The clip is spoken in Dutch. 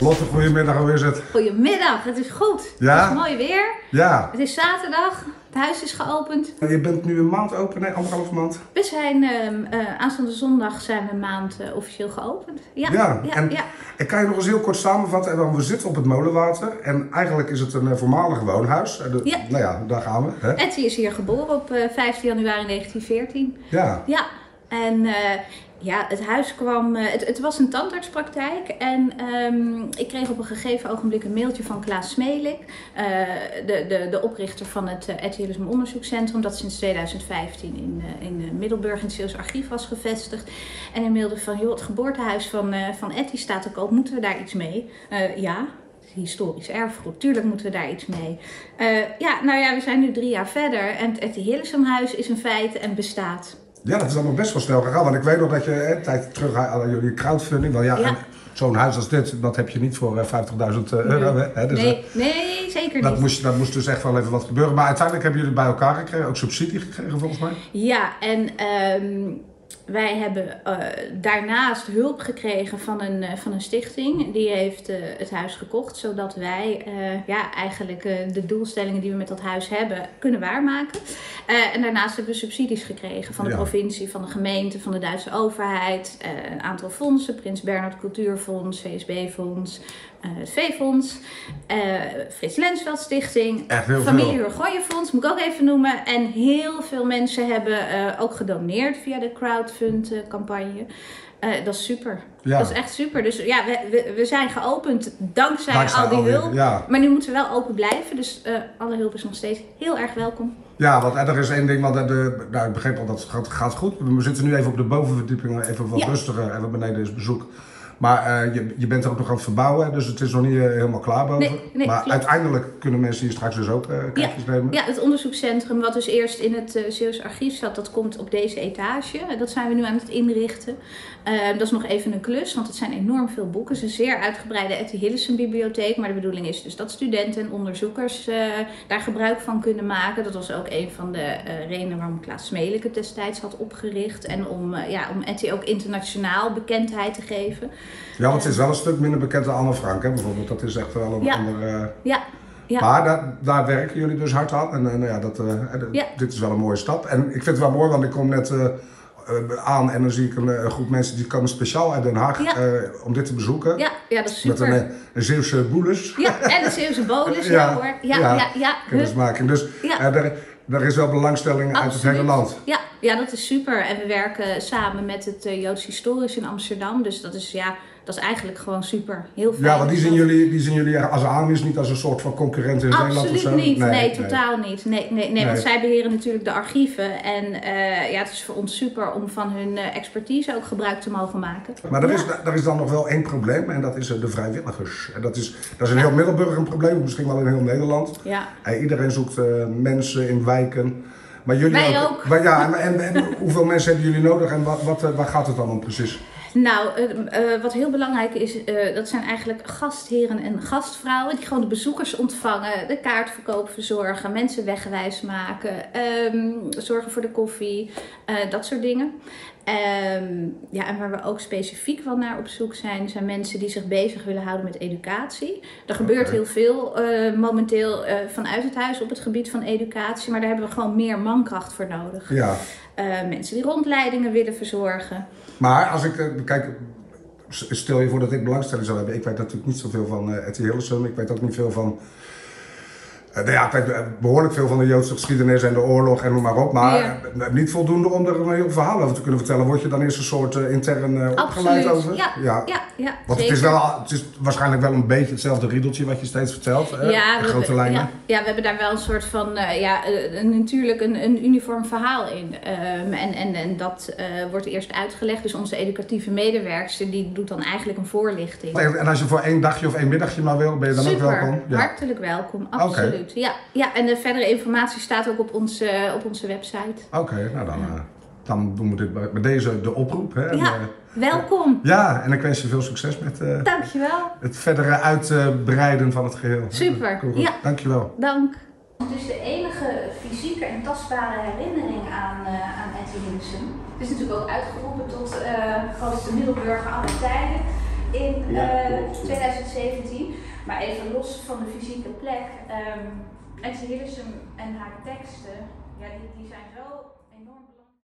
Lotte, goedemiddag, hoe is het? Goedemiddag, het is goed. Ja? Het is mooi weer. Ja. Het is zaterdag, het huis is geopend. Je bent nu een maand open, nee, 1,5 maand? We zijn aanstaande zondag zijn we een maand officieel geopend. Ja. Ik kan je nog eens heel kort samenvatten. Want we zitten op het Molenwater en eigenlijk is het een voormalig woonhuis. Ja. Nou ja, daar gaan we. Hè? Etty is hier geboren op 15 januari 1914. Ja. Ja, en het huis kwam, het was een tandartspraktijk en ik kreeg op een gegeven ogenblik een mailtje van Klaas Smelik, de oprichter van het Etty Hillesum Onderzoekscentrum, dat sinds 2015 in Middelburg in het Zeeuws Archief was gevestigd. En hij mailde van, joh, het geboortehuis van Etty staat te koop, moeten we daar iets mee? Ja. Historisch erfgoed, tuurlijk moeten we daar iets mee. We zijn nu 3 jaar verder en het Etty Hillesum huis is een feit en bestaat. Ja, dat is allemaal best wel snel gegaan. Want ik weet nog dat je een tijd terug aan jullie crowdfunding. Want zo'n huis als dit, dat heb je niet voor 50.000 euro. Hè? Dus, nee, zeker niet. Dat moest dus echt wel even wat gebeuren. Maar uiteindelijk hebben jullie bij elkaar gekregen, ook subsidie gekregen volgens mij. Ja, en wij hebben daarnaast hulp gekregen van een stichting. Die heeft het huis gekocht, zodat wij eigenlijk de doelstellingen die we met dat huis hebben kunnen waarmaken. En daarnaast hebben we subsidies gekregen van de provincie, van de gemeente, van de Duitse overheid. Een aantal fondsen, Prins Bernhard Cultuurfonds, VSB-fonds, het V-fonds, Frits Lensveld Stichting, Familie Hurgoyenfonds, moet ik ook even noemen. En heel veel mensen hebben ook gedoneerd via de crowdfund campagne. Dat is super. Ja. Dat is echt super. Dus ja, we zijn geopend dankzij al die hulp. Ja. Maar nu moeten we wel open blijven. Dus alle hulp is nog steeds heel erg welkom. Ja, want er is één ding, want ik begreep al dat het gaat goed. We zitten nu even op de bovenverdieping, even wat rustiger en beneden is bezoek. Maar je bent er ook nog aan het verbouwen, dus het is nog niet helemaal klaar boven. Nee, maar klopt. Uiteindelijk kunnen mensen hier straks dus ook kijkjes nemen. Ja, het onderzoekscentrum wat dus eerst in het Zeeuws Archief zat, dat komt op deze etage. Dat zijn we nu aan het inrichten. Dat is nog even een klus, want het zijn enorm veel boeken. Het is een zeer uitgebreide Etty Hillesum bibliotheek. Maar de bedoeling is dus dat studenten en onderzoekers daar gebruik van kunnen maken. Dat was ook een van de redenen waarom Klaas Smelik het destijds had opgericht. En om Etty ook internationaal bekendheid te geven. Ja, want het is wel een stuk minder bekend dan Anne Frank, hè, bijvoorbeeld. Dat is echt wel een andere... Ja. Maar daar werken jullie dus hard aan. En dit is wel een mooie stap. En ik vind het wel mooi, want ik kom net aan en dan zie ik een groep mensen die komen speciaal uit Den Haag om dit te bezoeken. Ja, dat is super. Met een Zeeuwse boeles. Ja, en een Zeeuwse bolus, hoor. Ja. Kennismaking. Dus er is wel belangstelling uit het hele land. Ja, dat is super. En we werken samen met het Joods Historisch in Amsterdam. Dus dat is eigenlijk gewoon super. Heel fijn. Ja, want die zien jullie als AMIS niet als een soort van concurrent in Nederland of zo? Absoluut niet. Nee, totaal niet. Nee, want zij beheren natuurlijk de archieven. En het is voor ons super om van hun expertise ook gebruik te mogen maken. Maar er is dan nog wel één probleem en dat is de vrijwilligers. En dat is in heel Middelburg een probleem, misschien wel in heel Nederland. Ja. Iedereen zoekt mensen in wijken. Maar jullie Wij ook. Maar en hoeveel mensen hebben jullie nodig en waar gaat het dan om precies? Nou, wat heel belangrijk is, dat zijn eigenlijk gastheren en gastvrouwen die gewoon de bezoekers ontvangen, de kaartverkoop verzorgen, mensen wegwijs maken, zorgen voor de koffie, dat soort dingen. En waar we ook specifiek wel naar op zoek zijn mensen die zich bezig willen houden met educatie. Er gebeurt heel veel momenteel vanuit het huis op het gebied van educatie, maar daar hebben we gewoon meer mankracht voor nodig. Ja. Mensen die rondleidingen willen verzorgen. Maar als ik kijk, stel je voor dat ik belangstelling zou hebben. Ik weet natuurlijk niet zoveel van Etty Hillesum. Ik weet ook niet veel van... ik weet behoorlijk veel van de Joodse geschiedenis en de oorlog en noem maar op. Maar niet voldoende om er een heel verhaal over te kunnen vertellen. Word je dan eerst een soort intern opgeleid over? Ja. Want het is waarschijnlijk wel een beetje hetzelfde riedeltje wat je steeds vertelt. Grote lijnen. Ja, we hebben daar wel een soort van, natuurlijk een uniform verhaal in. En dat wordt eerst uitgelegd. Dus onze educatieve medewerkster die doet dan eigenlijk een voorlichting. En als je voor 1 dagje of 1 middagje maar wil, ben je dan ook welkom? Ja. Hartelijk welkom, absoluut. Ja, en de verdere informatie staat ook op onze website. Oké, nou dan doen we dit bij deze de oproep. Hè? Welkom. En ik wens je veel succes met het verdere uitbreiden van het geheel. Super. Ja. Dankjewel. Dank. Het is de enige fysieke en tastbare herinnering aan Etty Hillesum. Het is natuurlijk ook uitgeroepen tot grootste Middelburger aller tijden. in 2017. Maar even los van de fysieke plek. Etse Hillesum en haar teksten, ja, die zijn zo